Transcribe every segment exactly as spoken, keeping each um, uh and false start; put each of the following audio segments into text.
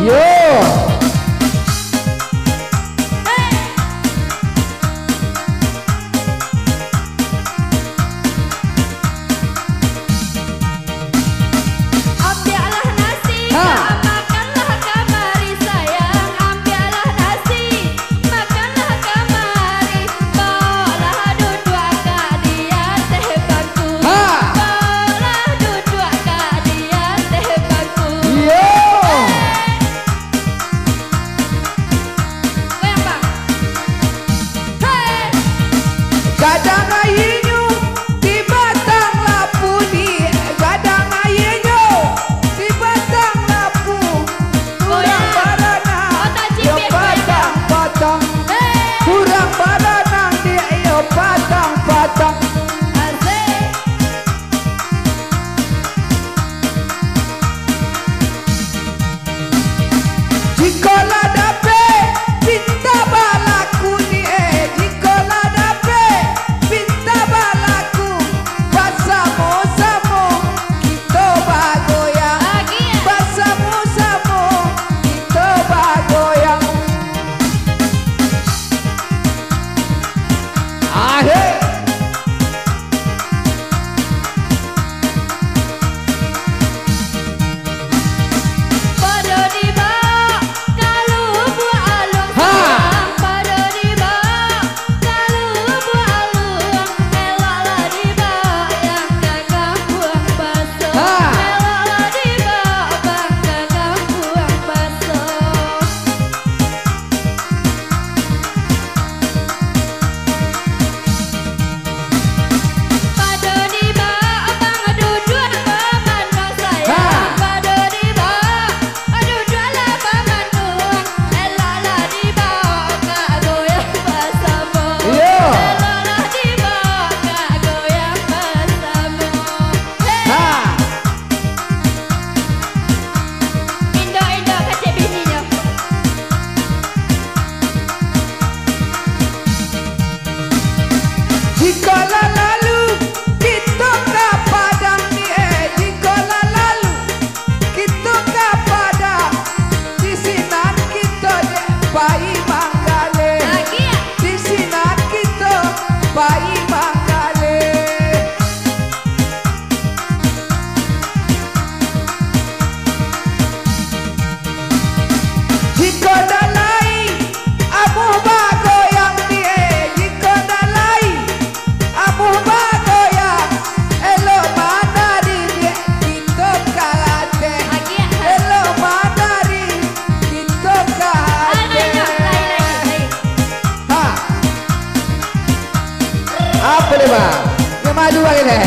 boleh bang, yang maju bang ini.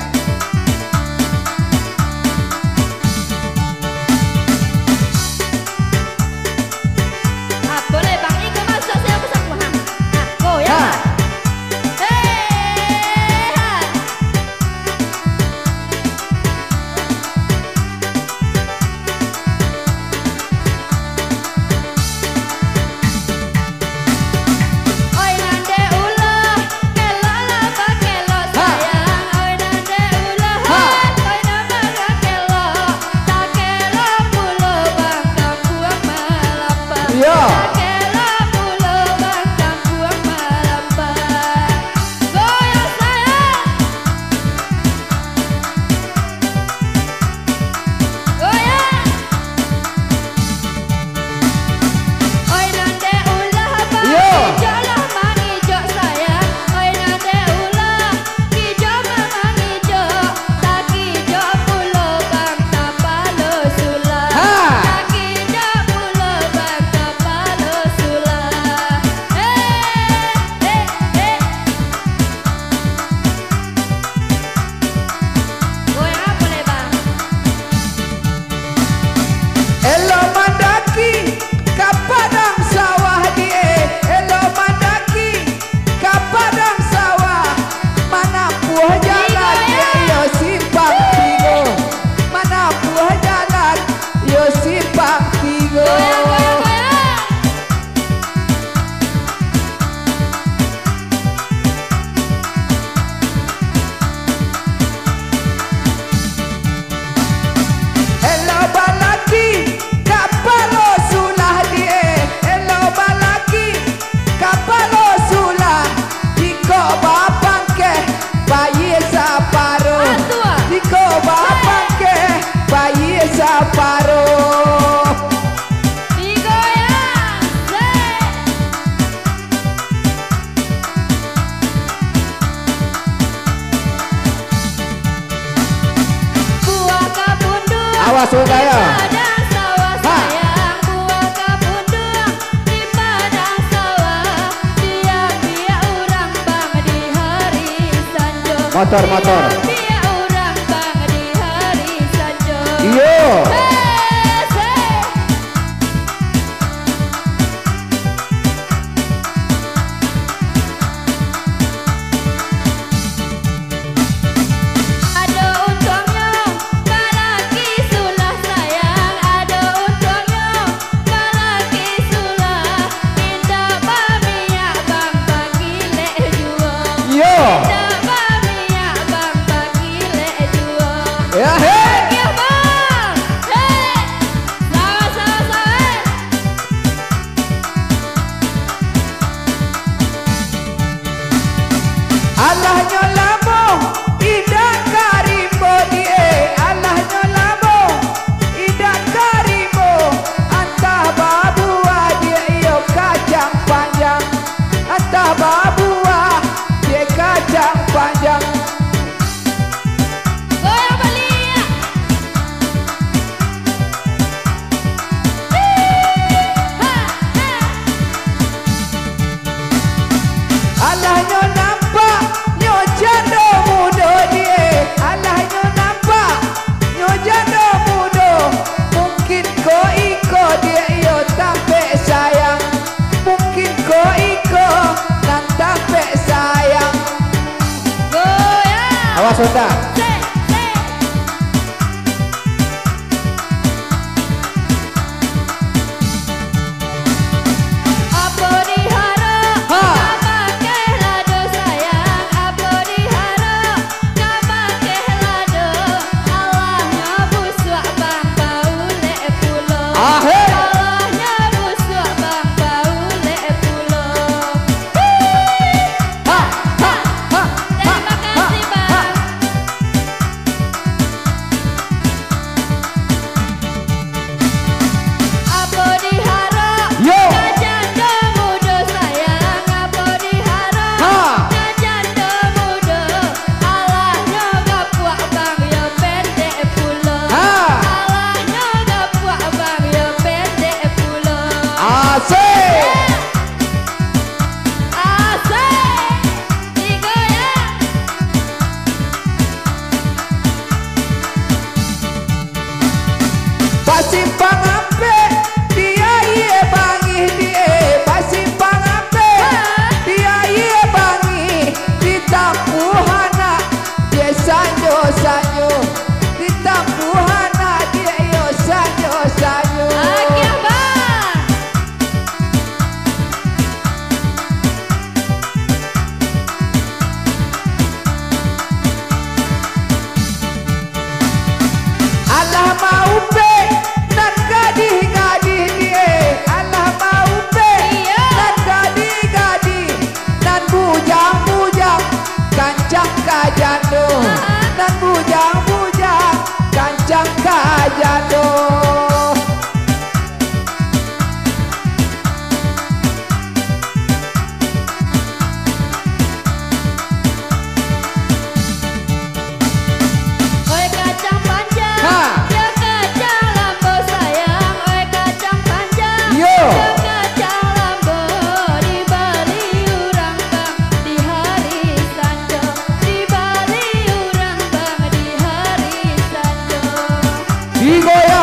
Ah boleh bang, ini masuk saya pesan buah. Ah goyang. Ha. separuh. Digoyang, say. Buah kapundung. Awas sudah ya. Padang sawah sayang, buah kapundung di padang sawah. Dia-dia orang bang di hari sanjo. Motor, motor. Dia orang bang di hari sanjo. Iyo. Hey, say. Ada untungnya kalaki sulah sayang, ada untungnya kalaki sulah. Indah bamiya bang bagi le jua. Iyo. Indah bamiya bang bagi le jua. Ya he. Ya bang, hey, sawa sawa sawa. Allah nyolamo idak karimbo die. Allah nyolamo idak karimbo. Antah babua dia iyo kacang panjang. Antah babua dia kacang panjang. Goyang belia. Ha, ha. Allah nyo nampak nyo jando mudo die. Allah nyo nampak nyo jando mudo. Mungkin ko iko dia iyo tampe sayang. Mungkin ko iko nan tampe sayang. Goyang. Awas sudah. Say, say. Apa dihara Ha. ngamakeun lado sayang, apa dihara ngamakeun lado. Allah nyabusuk bang baule pulo. Ahe. Allah nyabusuk bang baule pulo. Ha, ha, ha, Terima kasih bang. Apa dihara Yo. ngajanda muda sayang, apa dihara Ha. ngajanda muda. Alahnya gapuak bang ya pendek pulo. Ha. Alahnya gapuak bang ya pendek pulo. asik. Asik digoyang. Pasimpang ampe dia iye bangi die. Pasimpang ampe dia iye bangi. Di tampuhana dia sanyo sanyo. Di tampuhana dia iyo sanyo sanyo. Akhir bang. Allah mau pe nan gadih gadih die. Allah mau pe Iya. nan gadih gadih. Nan bujang bujang kancang kajando. Nan bujang bujang kancang kajando. Oi kacang panjang, Ha. ya kacang lambo sayang, oi kacang panjang, Yo. ya kacang lambo di Bali urang bang di hari sanjo, di Bali urang bang di hari sanjo. Digoyang.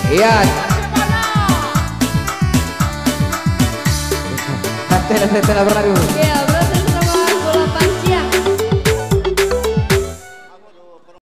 Iya. Nanti nanti pernah dulu. Iya.